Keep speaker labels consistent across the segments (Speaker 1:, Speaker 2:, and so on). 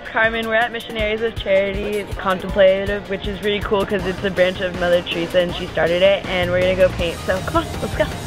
Speaker 1: Carmen. We're at Missionaries of Charity Contemplative, which is really cool because it's a branch of Mother Teresa and she started it, and we're gonna go paint. So come on, let's go.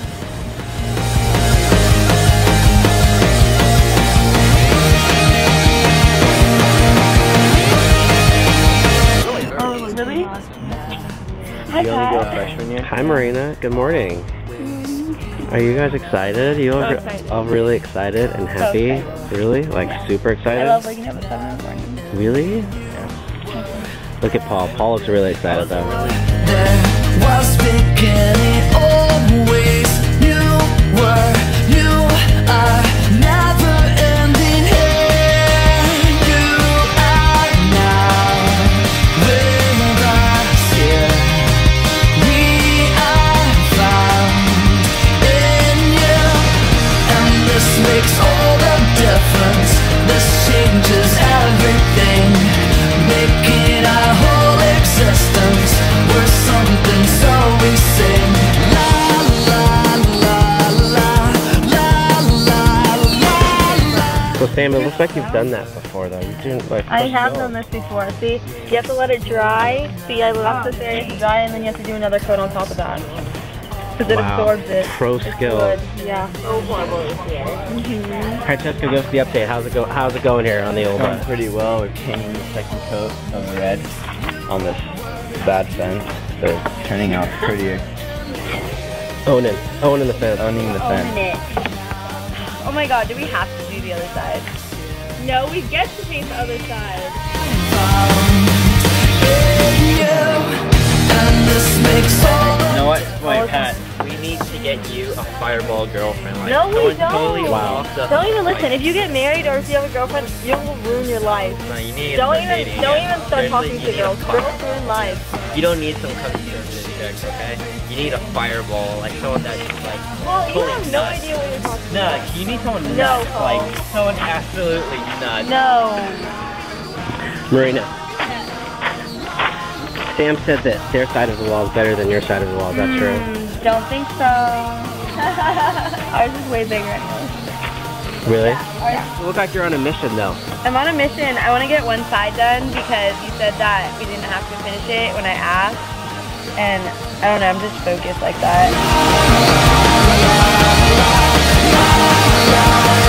Speaker 1: Oh, really? Hi, Pat.
Speaker 2: Hi, Marina. Good morning. Are you guys excited? You all really excited and happy? So excited. Really? Like super excited?
Speaker 1: I love waking up at 7 in the morning.
Speaker 2: Really? Yeah. Look at Paul. Paul looks really excited though.
Speaker 3: There was beginning, always you were, you are never ending here. You are now with us here. We are found in you, and this makes all the difference. This changes everything, making our whole existence worth something, so we sing la la la la la la la.
Speaker 2: So Sam, it looks like you've done that before though. You're doing like
Speaker 1: I have done this before. See, you have to let it dry. See, I left this area to dry, and then you have to do another coat on top of that. Because it absorbs it.
Speaker 2: Pro skill.
Speaker 1: Yeah.
Speaker 2: Alright, Jessica, give us the update. How's it going here on the old
Speaker 4: Going pretty well. We're painting the second coat of red on this bad fence. So it's turning out prettier.
Speaker 2: owning the fence.
Speaker 4: Owning the fence.
Speaker 1: Own it. Oh my god, do we have to do the other side? No, we get to paint the other side.
Speaker 4: You know what? Wait, Pat. We need to get you a fireball girlfriend. Like,
Speaker 1: no, we don't.
Speaker 4: Totally
Speaker 1: don't even listen. If you get married or if you have a girlfriend, you will ruin your life.
Speaker 4: No, you need
Speaker 1: don't even start talking to girls. Girls ruin lives.
Speaker 4: You don't need some custom chicks, okay? You need a fireball, like someone that's just like.
Speaker 1: Well, you have no idea what you're talking about.
Speaker 4: No, you need someone nuts, like someone absolutely nuts.
Speaker 1: No.
Speaker 2: Marina. Sam said that their side of the wall is better than your side of the wall. Is that true?
Speaker 1: Don't think so. Ours is way bigger anyway.
Speaker 2: Really? You look like you're on a mission though.
Speaker 1: I'm on a mission. I want to get one side done because you said that we didn't have to finish it when I asked. And I don't know, I'm just focused like that.